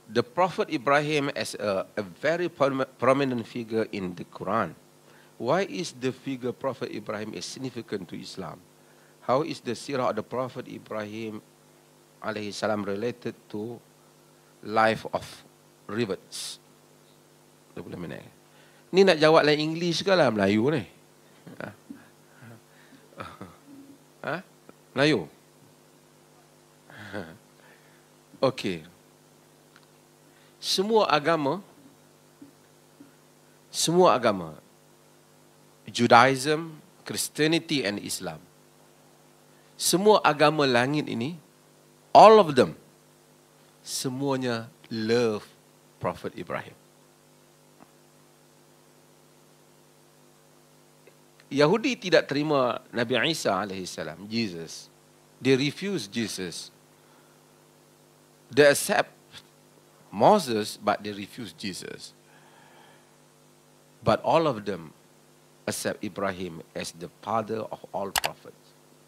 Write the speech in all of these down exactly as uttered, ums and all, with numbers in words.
the Prophet Ibrahim as a, a very prom- prominent figure in the Quran. Why is the figure Prophet Ibrahim is significant to Islam? How is the seerah of the Prophet Ibrahim alaihi salam related to life of rivets? Ni nak jawab dalam English ke lah Melayu ni? Ha? Ha? Melayu? Okey. Semua agama, semua agama, Judaism, Christianity and Islam, semua agama langit ini, all of them, semuanya love Prophet Ibrahim. Yahudi tidak terima Nabi Isa alaihissalam, Jesus. They refuse Jesus. They accept Moses, but they refuse Jesus. But all of them accept Ibrahim as the father of all prophets.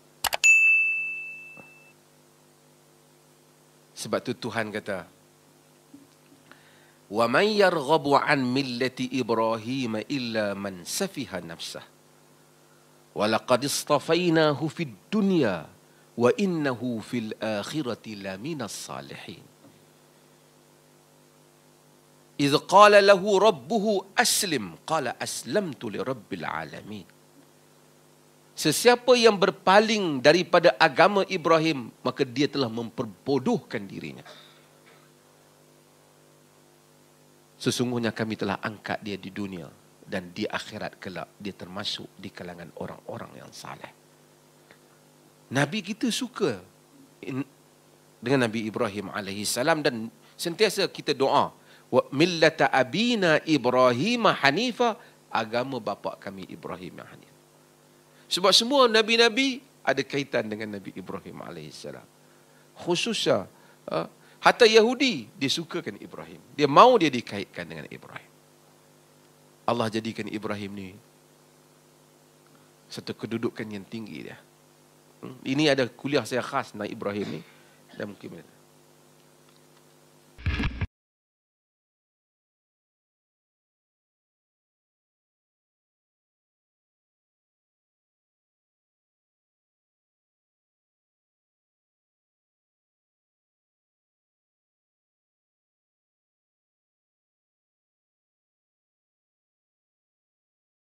Sebab tu Tuhan kata, "Wa man yarghabu an millati Ibrahim illa man safiha nafsah. Wa laqad istafainahu fid dunya wa innahu fil akhirati laminas salihin. إذ قال له ربه أسلم قال أسلمت لرب العالمين." Sesiapa yang berpaling daripada agama Ibrahim, maka dia telah memperbodohkan dirinya. Sesungguhnya kami telah angkat dia di dunia, dan di akhirat kelak dia termasuk di kalangan orang-orang yang saleh. Nabi kita suka dengan Nabi Ibrahim alaihi salam, dan sentiasa kita doa, wa millata abina Ibrahim hanifa, agama bapa kami Ibrahim yang hanif. Sebab semua nabi-nabi ada kaitan dengan Nabi Ibrahim alaihissalam. Khususnya hatta Yahudi dia sukakan Ibrahim. Dia mau dia dikaitkan dengan Ibrahim. Allah jadikan Ibrahim ni satu kedudukan yang tinggi dia. Ini ada kuliah saya khas tentang Ibrahim ni, dan mungkin